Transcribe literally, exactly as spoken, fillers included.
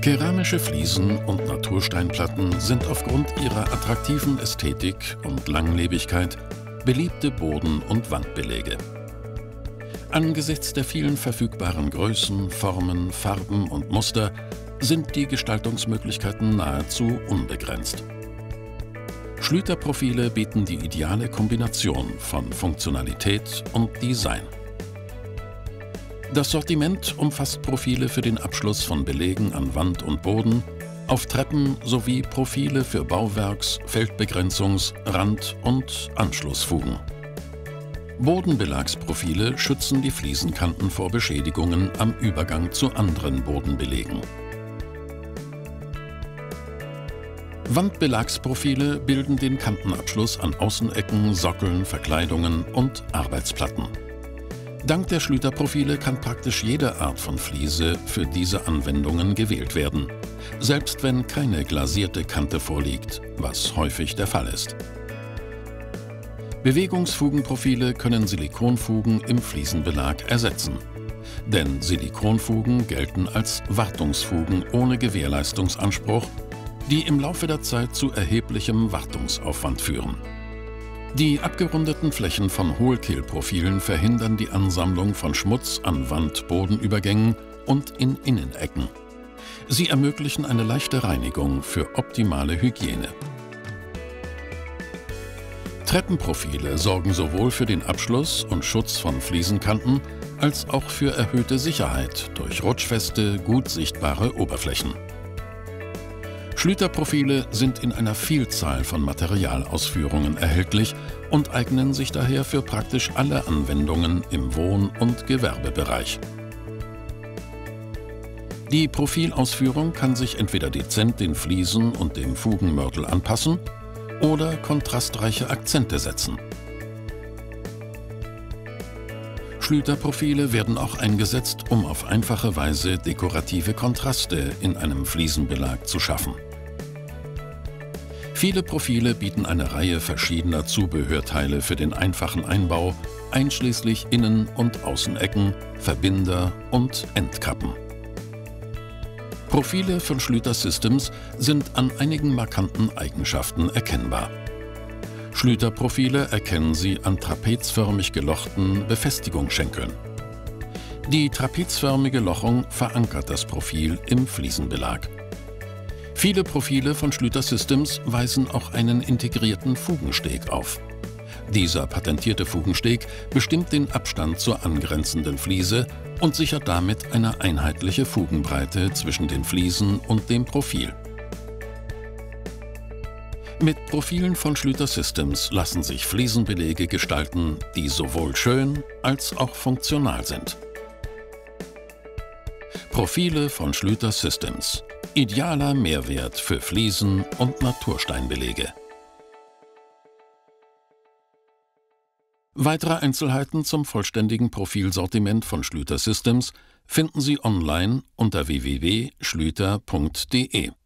Keramische Fliesen und Natursteinplatten sind aufgrund ihrer attraktiven Ästhetik und Langlebigkeit beliebte Boden- und Wandbelege. Angesichts der vielen verfügbaren Größen, Formen, Farben und Muster sind die Gestaltungsmöglichkeiten nahezu unbegrenzt. Schlüter-Profile bieten die ideale Kombination von Funktionalität und Design. Das Sortiment umfasst Profile für den Abschluss von Belegen an Wand und Boden, auf Treppen sowie Profile für Bauwerks-, Feldbegrenzungs-, Rand- und Anschlussfugen. Bodenbelagsprofile schützen die Fliesenkanten vor Beschädigungen am Übergang zu anderen Bodenbelegen. Wandbelagsprofile bilden den Kantenabschluss an Außenecken, Sockeln, Verkleidungen und Arbeitsplatten. Dank der Schlüter-Profile kann praktisch jede Art von Fliese für diese Anwendungen gewählt werden, selbst wenn keine glasierte Kante vorliegt, was häufig der Fall ist. Bewegungsfugenprofile können Silikonfugen im Fliesenbelag ersetzen. Denn Silikonfugen gelten als Wartungsfugen ohne Gewährleistungsanspruch, die im Laufe der Zeit zu erheblichem Wartungsaufwand führen. Die abgerundeten Flächen von Hohlkehlprofilen verhindern die Ansammlung von Schmutz an Wand-Bodenübergängen und in Innenecken. Sie ermöglichen eine leichte Reinigung für optimale Hygiene. Treppenprofile sorgen sowohl für den Abschluss und Schutz von Fliesenkanten als auch für erhöhte Sicherheit durch rutschfeste, gut sichtbare Oberflächen. Schlüter-Profile sind in einer Vielzahl von Materialausführungen erhältlich und eignen sich daher für praktisch alle Anwendungen im Wohn- und Gewerbebereich. Die Profilausführung kann sich entweder dezent den Fliesen und dem Fugenmörtel anpassen oder kontrastreiche Akzente setzen. Schlüter-Profile werden auch eingesetzt, um auf einfache Weise dekorative Kontraste in einem Fliesenbelag zu schaffen. Viele Profile bieten eine Reihe verschiedener Zubehörteile für den einfachen Einbau, einschließlich Innen- und Außenecken, Verbinder und Endkappen. Profile von Schlüter Systems sind an einigen markanten Eigenschaften erkennbar. Schlüter-Profile erkennen Sie an trapezförmig gelochten Befestigungsschenkeln. Die trapezförmige Lochung verankert das Profil im Fliesenbelag. Viele Profile von Schlüter Systems weisen auch einen integrierten Fugensteg auf. Dieser patentierte Fugensteg bestimmt den Abstand zur angrenzenden Fliese und sichert damit eine einheitliche Fugenbreite zwischen den Fliesen und dem Profil. Mit Profilen von Schlüter Systems lassen sich Fliesenbelege gestalten, die sowohl schön als auch funktional sind. Profile von Schlüter Systems. Idealer Mehrwert für Fliesen- und Natursteinbelege. Weitere Einzelheiten zum vollständigen Profilsortiment von Schlüter Systems finden Sie online unter w w w punkt schlüter punkt de.